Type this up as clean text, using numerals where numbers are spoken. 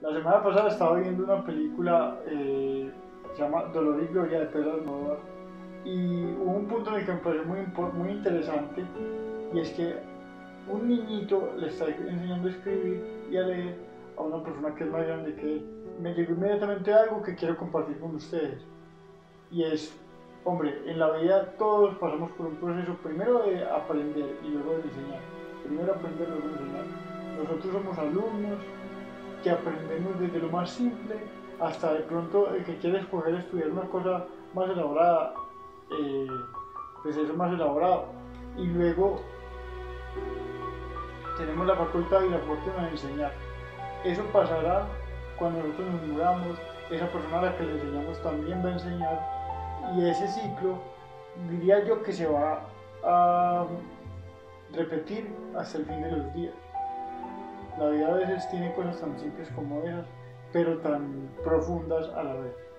La semana pasada estaba viendo una película, se llama Dolor y Gloria de Pedro Almodóvar, y hubo un punto en el que me pareció muy interesante, y es que un niñito le está enseñando a escribir y a leer a una persona que es más grande que él. Me llegó inmediatamente algo que quiero compartir con ustedes, y es, hombre, en la vida todos pasamos por un proceso primero de aprender y luego de enseñar. Primero aprender, luego enseñar. Nosotros somos alumnos que aprendemos desde lo más simple hasta de pronto el que quiere escoger estudiar una cosa más elaborada, eh, pues eso más elaborado. Y luego tenemos la facultad y la fortuna de enseñar. Eso pasará cuando nosotros nos muramos, esa persona a la que le enseñamos también va a enseñar, y ese ciclo diría yo que se va a repetir hasta el fin de los días. La vida a veces tiene cosas tan simples como esas, pero tan profundas a la vez.